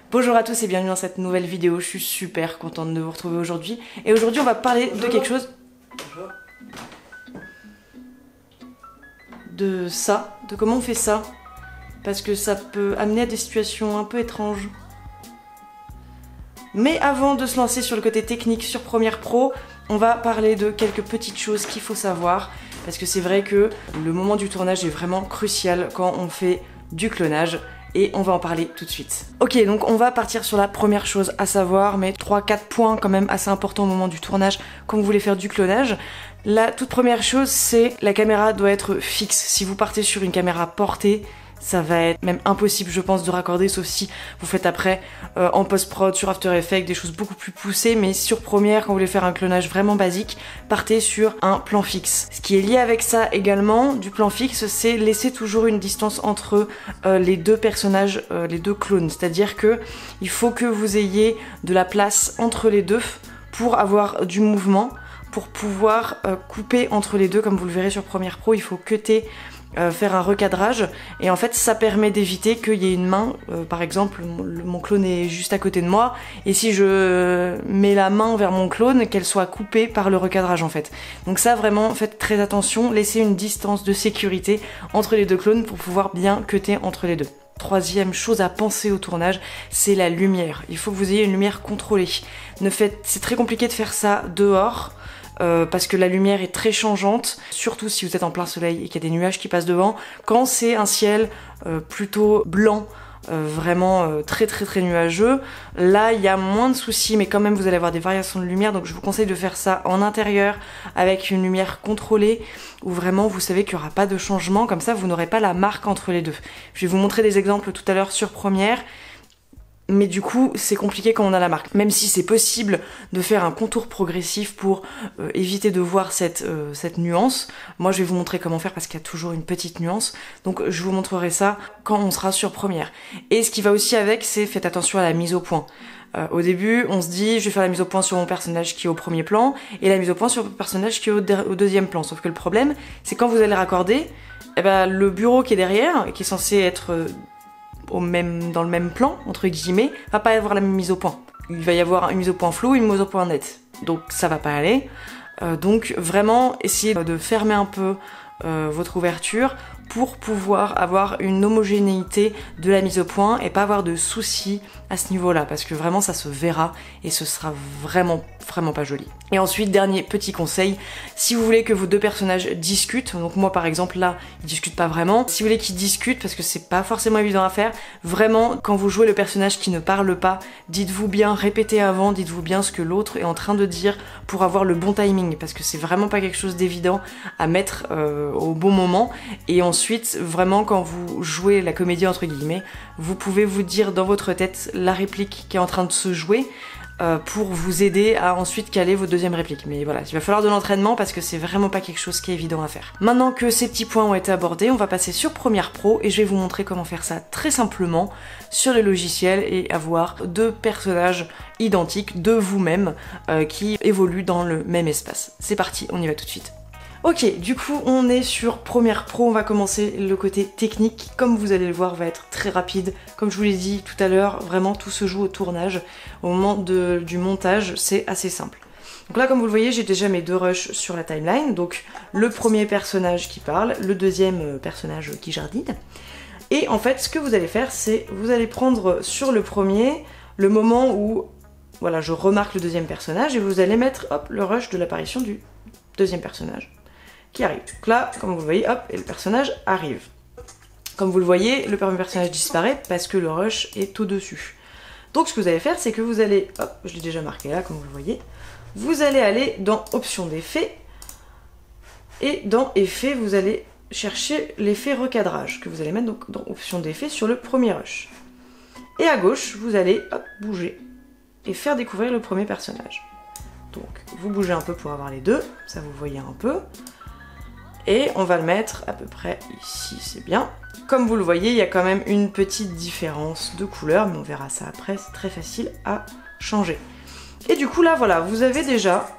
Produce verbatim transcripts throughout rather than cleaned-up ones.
Bonjour à tous et bienvenue dans cette nouvelle vidéo, je suis super contente de vous retrouver aujourd'hui. Et aujourd'hui on va parler de quelque chose... Bonjour. De ça, de comment on fait ça. Parce que ça peut amener à des situations un peu étranges. Mais avant de se lancer sur le côté technique sur Premiere Pro, on va parler de quelques petites choses qu'il faut savoir. Parce que c'est vrai que le moment du tournage est vraiment crucial quand on fait du clonage. Et on va en parler tout de suite. Ok, donc on va partir sur la première chose à savoir, mais trois quatre points quand même assez importants au moment du tournage quand vous voulez faire du clonage. La toute première chose, c'est la caméra doit être fixe. Si vous partez sur une caméra portée, ça va être même impossible, je pense, de raccorder, sauf si vous faites après euh, en post-prod sur After Effects des choses beaucoup plus poussées. Mais sur Premiere, quand vous voulez faire un clonage vraiment basique, partez sur un plan fixe. Ce qui est lié avec ça également, du plan fixe, c'est laisser toujours une distance entre euh, les deux personnages, euh, les deux clones. C'est-à-dire que il faut que vous ayez de la place entre les deux pour avoir du mouvement, pour pouvoir euh, couper entre les deux. Comme vous le verrez sur Premiere Pro, il faut cutter, Euh, faire un recadrage, et en fait ça permet d'éviter qu'il y ait une main, euh, par exemple mon, mon clone est juste à côté de moi, et si je mets la main vers mon clone, qu'elle soit coupée par le recadrage en fait. Donc ça vraiment faites très attention, laissez une distance de sécurité entre les deux clones pour pouvoir bien cutter entre les deux. Troisième chose à penser au tournage, c'est la lumière. Il faut que vous ayez une lumière contrôlée. Ne faites, c'est très compliqué de faire ça dehors. Euh, parce que la lumière est très changeante, surtout si vous êtes en plein soleil et qu'il y a des nuages qui passent devant. Quand c'est un ciel euh, plutôt blanc, euh, vraiment euh, très très très nuageux, là il y a moins de soucis, mais quand même vous allez avoir des variations de lumière, donc je vous conseille de faire ça en intérieur avec une lumière contrôlée, où vraiment vous savez qu'il n'y aura pas de changement, comme ça vous n'aurez pas la marque entre les deux. Je vais vous montrer des exemples tout à l'heure sur Premiere. Mais du coup, c'est compliqué quand on a la marque. Même si c'est possible de faire un contour progressif pour euh, éviter de voir cette, euh, cette nuance. Moi, je vais vous montrer comment faire parce qu'il y a toujours une petite nuance. Donc, je vous montrerai ça quand on sera sur Premiere. Et ce qui va aussi avec, c'est faites attention à la mise au point. Euh, au début, on se dit, je vais faire la mise au point sur mon personnage qui est au premier plan et la mise au point sur le personnage qui est au, au deuxième plan. Sauf que le problème, c'est quand vous allez raccorder, eh ben, le bureau qui est derrière, qui est censé être... Euh, Au même, dans le même plan, entre guillemets, va pas y avoir la même mise au point. Il va y avoir une mise au point floue, une mise au point nette. Donc ça va pas aller. Euh, donc vraiment, essayez de fermer un peu euh, votre ouverture pour pouvoir avoir une homogénéité de la mise au point et pas avoir de soucis à ce niveau-là, parce que vraiment ça se verra et ce sera vraiment vraiment pas joli. Et ensuite, dernier petit conseil, si vous voulez que vos deux personnages discutent, donc moi par exemple là, ils discutent pas vraiment, si vous voulez qu'ils discutent, parce que c'est pas forcément évident à faire, vraiment quand vous jouez le personnage qui ne parle pas, dites-vous bien, répétez avant, dites-vous bien ce que l'autre est en train de dire pour avoir le bon timing, parce que c'est vraiment pas quelque chose d'évident à mettre euh, au bon moment. Et ensuite, vraiment quand vous jouez la comédie entre guillemets, vous pouvez vous dire dans votre tête la réplique qui est en train de se jouer, Euh, pour vous aider à ensuite caler vos deuxièmes répliques. Mais voilà, il va falloir de l'entraînement parce que c'est vraiment pas quelque chose qui est évident à faire. Maintenant que ces petits points ont été abordés, on va passer sur Premiere Pro et je vais vous montrer comment faire ça très simplement sur le logiciel et avoir deux personnages identiques de vous-même euh, qui évoluent dans le même espace. C'est parti, on y va tout de suite. Ok, du coup on est sur Premiere Pro, on va commencer le côté technique qui, comme vous allez le voir, va être très rapide. Comme je vous l'ai dit tout à l'heure, vraiment tout se joue au tournage. Au moment de, du montage, c'est assez simple. Donc là, comme vous le voyez, j'ai déjà mes deux rushs sur la timeline. Donc le premier personnage qui parle, le deuxième personnage qui jardine. Et en fait, ce que vous allez faire, c'est vous allez prendre sur le premier le moment où voilà, je remarque le deuxième personnage et vous allez mettre hop, le rush de l'apparition du deuxième personnage qui arrive. Donc là, comme vous le voyez, hop, et le personnage arrive. Comme vous le voyez, le premier personnage disparaît parce que le rush est au-dessus. Donc ce que vous allez faire, c'est que vous allez, hop, je l'ai déjà marqué là, comme vous le voyez, vous allez aller dans Options d'effet, et dans Effet, vous allez chercher l'effet recadrage, que vous allez mettre donc dans Options d'effet sur le premier rush. Et à gauche, vous allez, hop, bouger, et faire découvrir le premier personnage. Donc vous bougez un peu pour avoir les deux, ça vous voyez un peu. Et on va le mettre à peu près ici, c'est bien. Comme vous le voyez, il y a quand même une petite différence de couleur, mais on verra ça après, c'est très facile à changer. Et du coup là, voilà, vous avez déjà,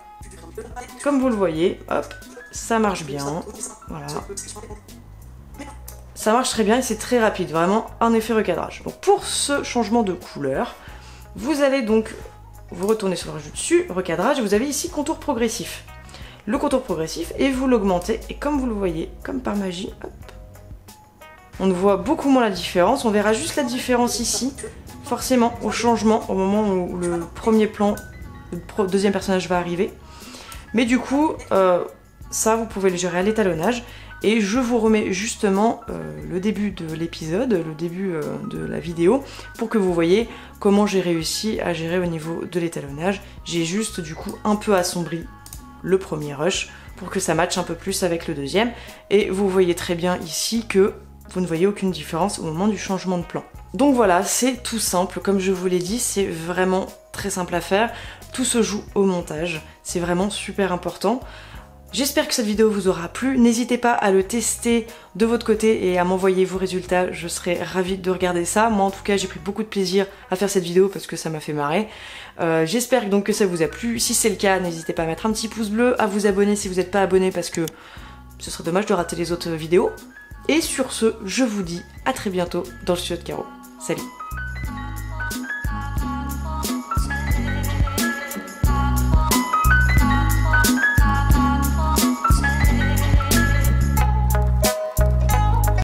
comme vous le voyez, hop, ça marche bien, voilà. ça marche très bien et c'est très rapide, vraiment un effet recadrage. Donc pour ce changement de couleur, vous allez donc vous retourner sur le rajout dessus, recadrage, et vous avez ici contour progressif. Le contour progressif, et vous l'augmentez, et comme vous le voyez, comme par magie, hop, on voit beaucoup moins la différence, on verra juste la différence ici, forcément au changement, au moment où le premier plan, le deuxième personnage va arriver. Mais du coup, euh, ça vous pouvez le gérer à l'étalonnage, et je vous remets justement euh, le début de l'épisode, le début euh, de la vidéo, pour que vous voyez comment j'ai réussi à gérer au niveau de l'étalonnage. J'ai juste du coup un peu assombri le premier rush pour que ça matche un peu plus avec le deuxième, et vous voyez très bien ici que vous ne voyez aucune différence au moment du changement de plan. Donc voilà, c'est tout simple, comme je vous l'ai dit, c'est vraiment très simple à faire, tout se joue au montage, c'est vraiment super important. J'espère que cette vidéo vous aura plu, n'hésitez pas à le tester de votre côté et à m'envoyer vos résultats, je serai ravie de regarder ça. Moi en tout cas j'ai pris beaucoup de plaisir à faire cette vidéo parce que ça m'a fait marrer. Euh, J'espère donc que ça vous a plu, si c'est le cas n'hésitez pas à mettre un petit pouce bleu, à vous abonner si vous n'êtes pas abonné parce que ce serait dommage de rater les autres vidéos. Et sur ce, je vous dis à très bientôt dans le studio de Caro. Salut!